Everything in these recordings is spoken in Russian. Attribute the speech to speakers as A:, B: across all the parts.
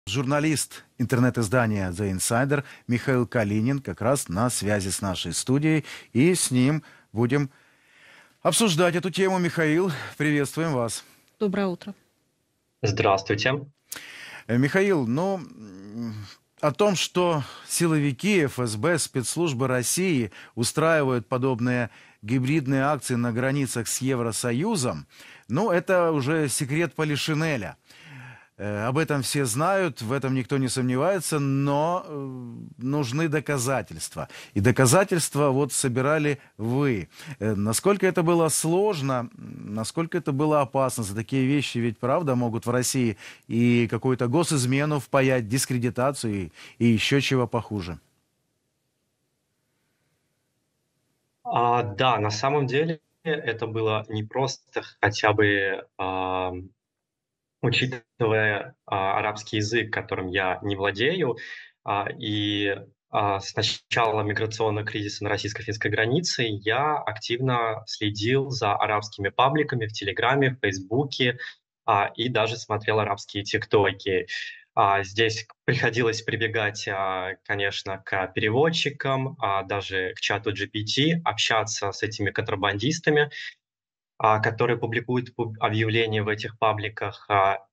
A: Журналист интернет-издания The Insider Михаил Калинин как раз на связи с нашей студией. И с ним будем обсуждать эту тему. Михаил, приветствуем вас.
B: Доброе утро.
C: Здравствуйте.
A: Михаил, о том, что силовики ФСБ, спецслужбы России устраивают подобные гибридные акции на границах с Евросоюзом, это уже секрет полишинеля. Об этом все знают, в этом никто не сомневается, но нужны доказательства. И доказательства собирали вы. Насколько это было сложно, насколько это было опасно? За такие вещи ведь, правда, могут в России и какую-то госизмену впаять, дискредитацию и еще чего похуже.
C: Да, на самом деле это было непросто, хотя бы учитывая арабский язык, которым я не владею, с начала миграционного кризиса на российско-финской границе я активно следил за арабскими пабликами в Телеграме, в Фейсбуке, и даже смотрел арабские тиктоки. Здесь приходилось прибегать, конечно, к переводчикам, даже к чату GPT, общаться с этими контрабандистами, которые публикуют объявления в этих пабликах.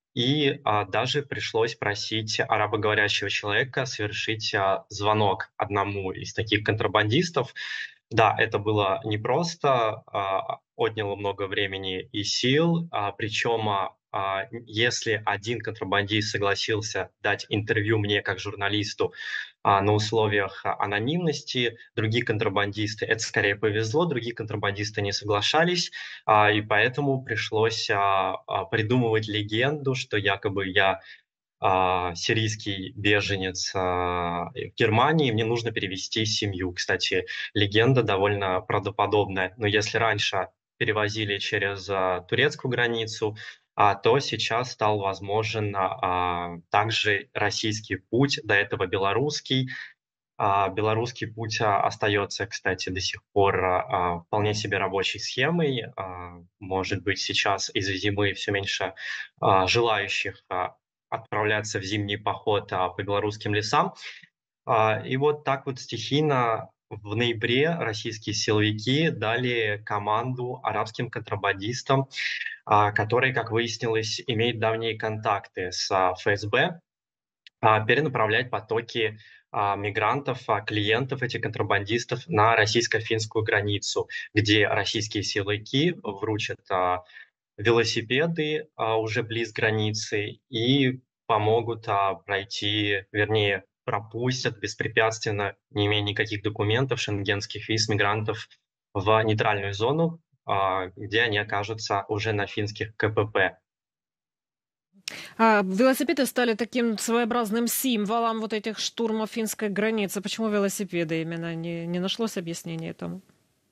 C: Даже пришлось просить арабоговорящего человека совершить звонок одному из таких контрабандистов. Да, это было непросто, отняло много времени и сил, причем если один контрабандист согласился дать интервью мне как журналисту на условиях анонимности, другие контрабандисты, это скорее повезло, другие контрабандисты не соглашались, и поэтому пришлось придумывать легенду, что якобы я сирийский беженец в Германии, мне нужно перевести семью. Кстати, легенда довольно правдоподобная. Но если раньше перевозили через турецкую границу, то сейчас стал возможен также российский путь, до этого белорусский. Белорусский путь остается, кстати, до сих пор вполне себе рабочей схемой. Может быть, сейчас из-за зимы все меньше желающих отправляться в зимний поход по белорусским лесам. И вот так вот стихийно в ноябре российские силовики дали команду арабским контрабандистам, которые, как выяснилось, имеют давние контакты с ФСБ, перенаправлять потоки мигрантов, клиентов этих контрабандистов на российско-финскую границу, где российские силовики вручат велосипеды уже близ границы и помогут пройти, вернее, пропустят беспрепятственно, не имея никаких документов, шенгенских виз, мигрантов в нейтральную зону, где они окажутся уже на финских КПП.
B: Велосипеды стали таким своеобразным символом вот этих штурмов финской границы. Почему велосипеды именно? Не нашлось объяснения этому?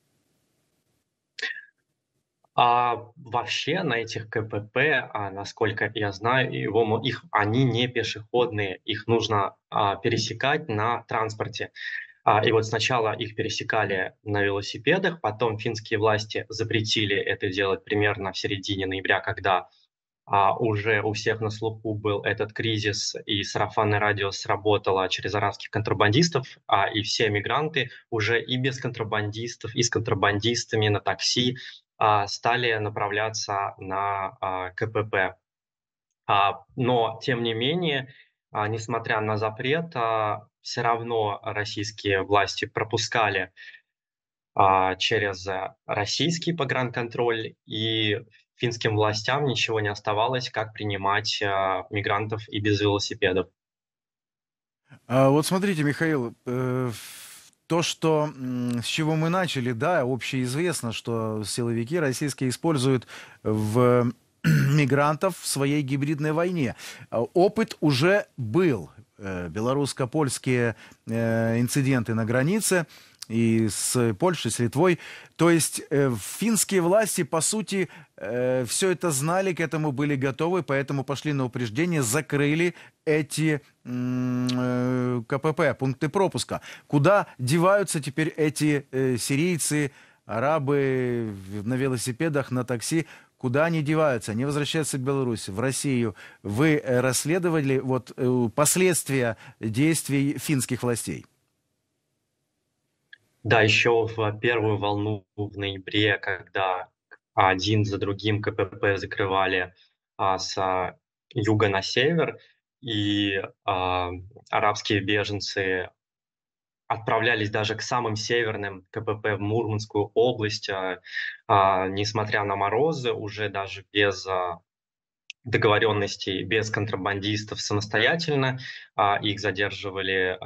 C: Вообще на этих КПП, насколько я знаю, они не пешеходные, их нужно пересекать на транспорте. И вот сначала их пересекали на велосипедах, потом финские власти запретили это делать примерно в середине ноября, когда уже у всех на слуху был этот кризис, и сарафанное радио сработало через арабских контрабандистов, и все мигранты уже и без контрабандистов, и с контрабандистами на такси стали направляться на КПП. Но, тем не менее, несмотря на запрет, все равно российские власти пропускали через российский погранконтроль, и финским властям ничего не оставалось, как принимать мигрантов и без велосипедов.
A: Вот смотрите, Михаил, то, с чего мы начали, да, общеизвестно, что силовики российские используют мигрантов в своей гибридной войне. Опыт уже был. Белорусско-польские инциденты на границе и с Польшей, с Литвой. То есть финские власти, по сути, все это знали, к этому были готовы, поэтому пошли на упреждение, закрыли эти КПП, пункты пропуска. Куда деваются теперь эти сирийцы, арабы на велосипедах, на такси? Куда они деваются? Они возвращаются в Беларусь, в Россию. Вы расследовали вот последствия действий финских властей?
C: Да, еще в первую волну в ноябре, когда один за другим КПП закрывали с юга на север, и арабские беженцы отправлялись даже к самым северным КПП в Мурманскую область, несмотря на морозы, уже даже без договоренностей, без контрабандистов самостоятельно, их задерживали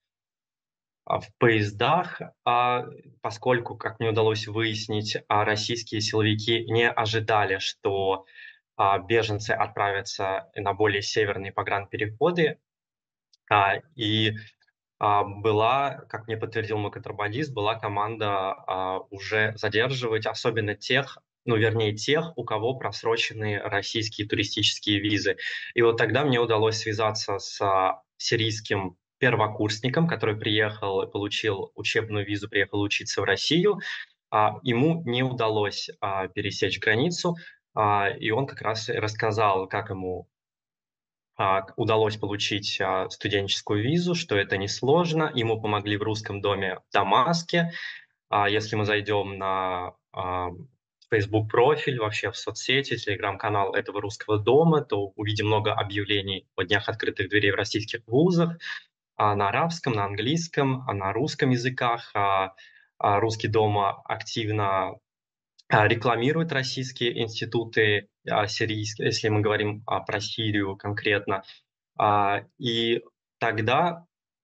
C: в поездах, поскольку, как мне удалось выяснить, российские силовики не ожидали, что беженцы отправятся на более северные погранпереходы, и была, как мне подтвердил мой контрабандист, была команда уже задерживать, особенно тех, ну, вернее, тех, у кого просрочены российские туристические визы. И вот тогда мне удалось связаться с сирийским первокурсником, который приехал, получил учебную визу, приехал учиться в Россию. Ему не удалось пересечь границу, и он как раз рассказал, как ему удалось получить студенческую визу, что это несложно. Ему помогли в русском доме в Дамаске. Если мы зайдем на Facebook профиль, вообще в соцсети, телеграм-канал этого русского дома, то увидим много объявлений о днях открытых дверей в российских вузах на арабском, на английском, на русском языках. Русский дом активно рекламирует российские институты сирийские, если мы говорим про Сирию конкретно. И тогда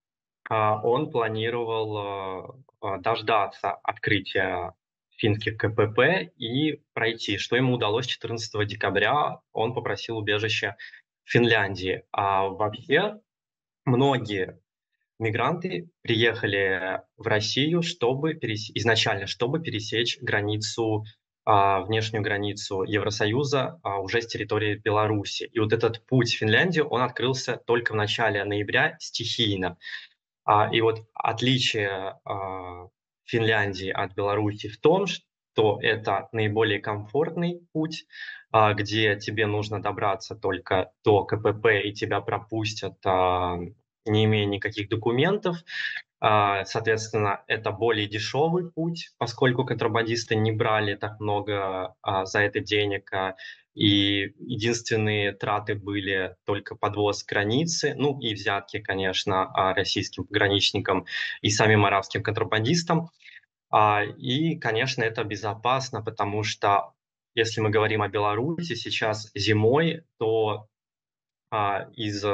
C: он планировал дождаться открытия финских КПП и пройти, что ему удалось 14 декабря. Он попросил убежище в Финляндии. А вообще многие мигранты приехали в Россию, чтобы изначально, чтобы пересечь границу, внешнюю границу Евросоюза уже с территории Беларуси. И вот этот путь в Финляндию, он открылся только в начале ноября стихийно. И вот отличие Финляндии от Беларуси в том, что это наиболее комфортный путь, где тебе нужно добраться только до КПП, и тебя пропустят, не имея никаких документов. Соответственно, это более дешевый путь, поскольку контрабандисты не брали так много за это денег, и единственные траты были только подвоз границы, ну и взятки, конечно, российским пограничникам и самим арабским контрабандистам. И, конечно, это безопасно, потому что если мы говорим о Беларуси сейчас зимой, то из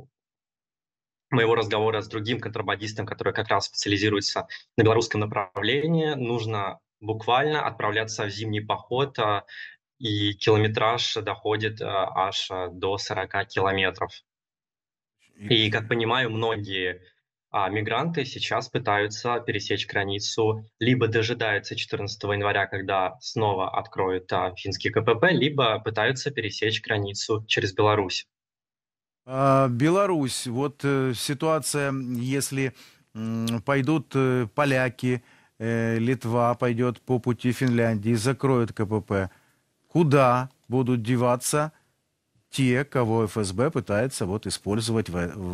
C: моего разговора с другим контрабандистом, который как раз специализируется на белорусском направлении, нужно буквально отправляться в зимний поход, и километраж доходит аж до 40 километров. И, как понимаю, многие мигранты сейчас пытаются пересечь границу, либо дожидаются 14 января, когда снова откроют финский КПП, либо пытаются пересечь границу через Беларусь.
A: Беларусь, вот ситуация, если пойдут поляки, Литва пойдет по пути Финляндии, закроют КПП, куда будут деваться те, кого ФСБ пытается вот использовать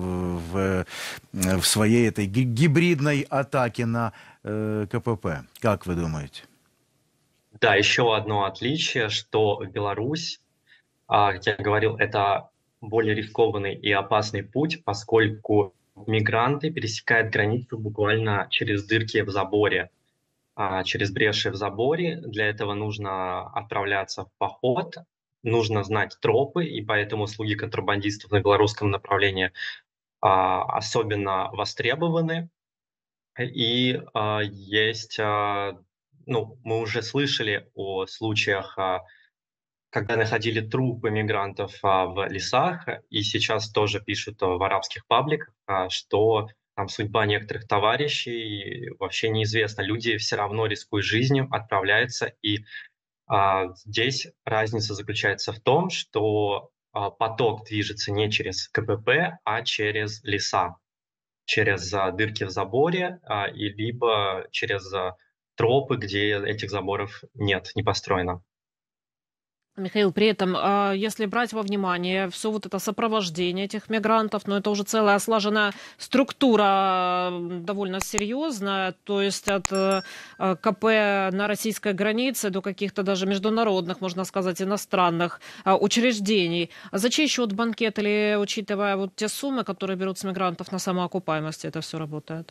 A: в своей этой гибридной атаке на КПП? Как вы думаете?
C: Да, еще одно отличие, что Беларусь, как я говорил, это более рискованный и опасный путь, поскольку мигранты пересекают границу буквально через дырки в заборе, через бреши в заборе. Для этого нужно отправляться в поход, нужно знать тропы, и поэтому услуги контрабандистов на белорусском направлении особенно востребованы. И есть, ну, мы уже слышали о случаях, когда находили трупы мигрантов в лесах, и сейчас тоже пишут в арабских пабликах, что там судьба некоторых товарищей вообще неизвестна. Люди все равно, рискуя жизнью, отправляются. И здесь разница заключается в том, что поток движется не через КПП, а через леса, через дырки в заборе, и либо через тропы, где этих заборов нет, не построено.
B: Михаил, при этом, если брать во внимание все вот это сопровождение этих мигрантов, ну, это уже целая слаженная структура, довольно серьезная, то есть от КП на российской границе до каких-то даже международных, можно сказать, иностранных учреждений. А за чей счет банкет или учитывая вот те суммы, которые берут с мигрантов на самоокупаемости, это все работает?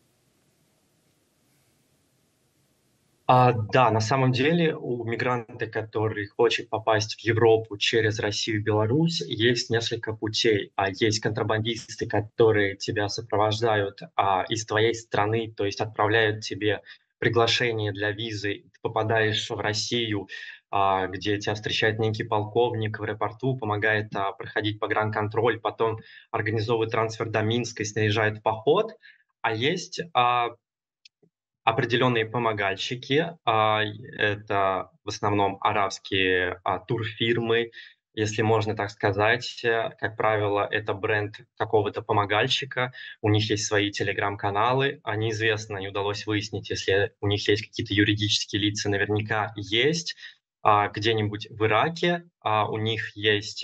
C: Да, на самом деле у мигранта, который хочет попасть в Европу через Россию и Беларусь, есть несколько путей. Есть контрабандисты, которые тебя сопровождают из твоей страны, то есть отправляют тебе приглашение для визы, ты попадаешь в Россию, где тебя встречает некий полковник в аэропорту, помогает проходить погранконтроль, потом организовывает трансфер до Минска и снаряжает в поход. А есть определенные помогальщики, это в основном арабские турфирмы, если можно так сказать. Как правило, это бренд какого-то помогальщика, у них есть свои телеграм-каналы, неизвестно, не удалось выяснить, если у них есть какие-то юридические лица, наверняка есть. Где-нибудь в Ираке у них есть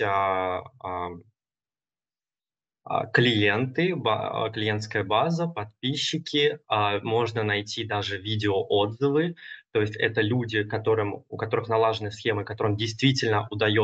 C: клиенты, клиентская база, подписчики, можно найти даже видеоотзывы. То есть это люди, у которых налажены схемы, которым действительно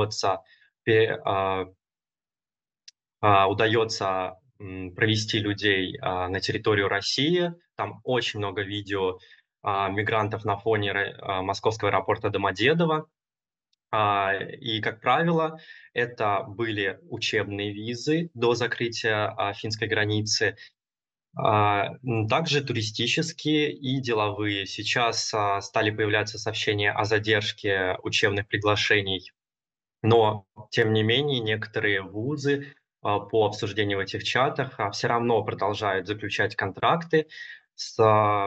C: удается провести людей на территорию России. Там очень много видео мигрантов на фоне московского аэропорта Домодедово. И, как правило, это были учебные визы до закрытия финской границы, также туристические и деловые. Сейчас стали появляться сообщения о задержке учебных приглашений, но, тем не менее, некоторые вузы по обсуждению в этих чатах все равно продолжают заключать контракты с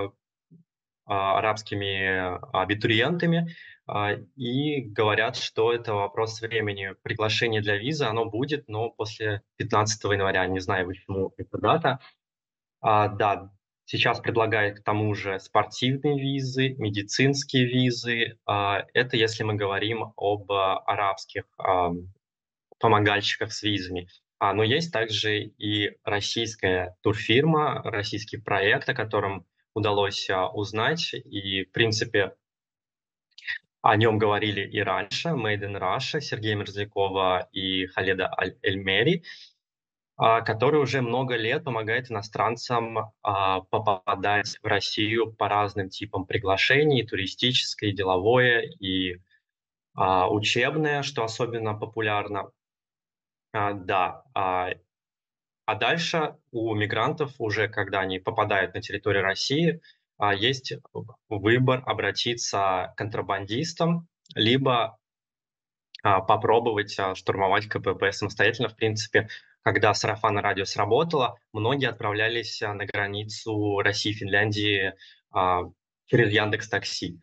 C: арабскими абитуриентами и говорят, что это вопрос времени. Приглашение для визы, оно будет, но после 15 января. Не знаю, почему эта дата. Да, сейчас предлагают к тому же спортивные визы, медицинские визы. Это если мы говорим об арабских помогальщиках с визами. Но есть также и российская турфирма, российский проект, о котором удалось узнать. И, в принципе, о нем говорили и раньше. Made in Russia Сергея Мерзлякова и Халеда Эльмери, который уже много лет помогает иностранцам попадать в Россию по разным типам приглашений, туристическое, деловое и учебное, что особенно популярно. Да, дальше у мигрантов уже, когда они попадают на территорию России, есть выбор обратиться к контрабандистам, либо попробовать штурмовать КПП самостоятельно. В принципе, когда сарафанное радио сработало, многие отправлялись на границу России и Финляндии через Яндекс.Такси.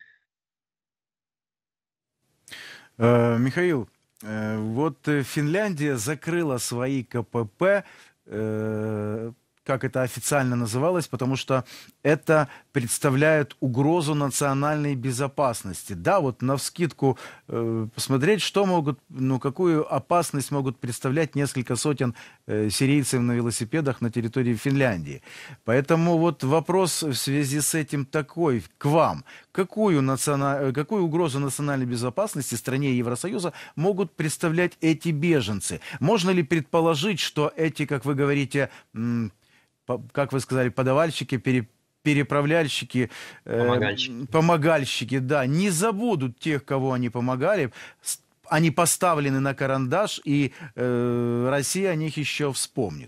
A: Михаил, вот Финляндия закрыла свои КПП, как это официально называлось, потому что это представляет угрозу национальной безопасности. Да, вот навскидку посмотреть, что могут, ну, какую опасность могут представлять несколько сотен сирийцев на велосипедах на территории Финляндии. Поэтому вот вопрос в связи с этим такой к вам. Какую угрозу национальной безопасности стране Евросоюза могут представлять эти беженцы? Можно ли предположить, что эти, как вы говорите, как вы сказали, подавальщики, переправляльщики,
C: Помогальщики.
A: помогальщики, да, не забудут тех, кого они помогали, они поставлены на карандаш, и Россия о них еще вспомнит.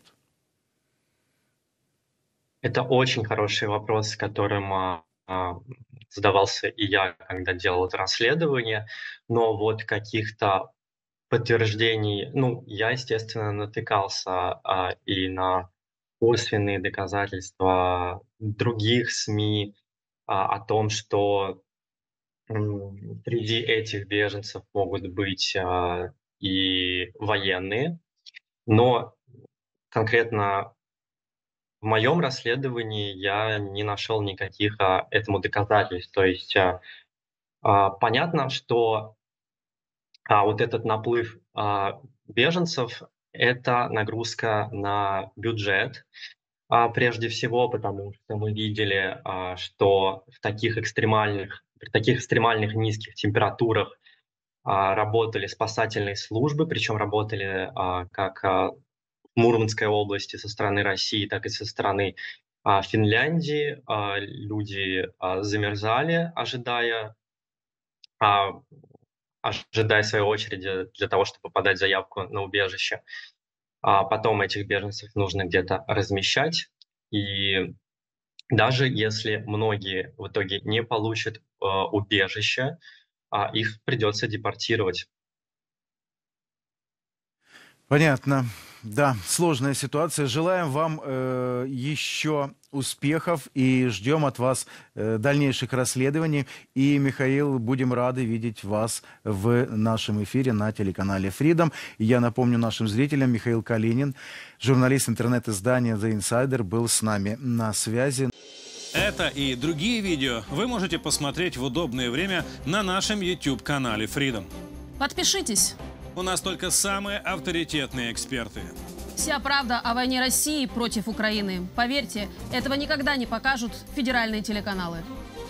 C: Это очень хороший вопрос, с которым задавался и я, когда делал это расследование, но вот каких-то подтверждений, ну, я, естественно, натыкался и на косвенные доказательства других СМИ о том, что среди этих беженцев могут быть и военные, но конкретно в моем расследовании я не нашел никаких этому доказательств. То есть понятно, что А вот этот наплыв беженцев — это нагрузка на бюджет, прежде всего, потому что мы видели, что при таких экстремальных низких температурах работали спасательные службы, причем работали как в Мурманской области со стороны России, так и со стороны Финляндии. Люди замерзали, а, ожидая своей очереди для того, чтобы подать заявку на убежище. А потом этих беженцев нужно где-то размещать. И даже если многие в итоге не получат убежище, их придется депортировать.
A: Понятно. Да, сложная ситуация. Желаем вам еще успехов и ждем от вас дальнейших расследований. И, Михаил, будем рады видеть вас в нашем эфире на телеканале Freedom. И я напомню нашим зрителям, Михаил Калинин, журналист интернет-издания The Insider, был с нами на связи.
D: Это и другие видео вы можете посмотреть в удобное время на нашем YouTube-канале Freedom.
E: Подпишитесь.
D: У нас только самые авторитетные эксперты.
E: Вся правда о войне России против Украины. Поверьте, этого никогда не покажут федеральные телеканалы.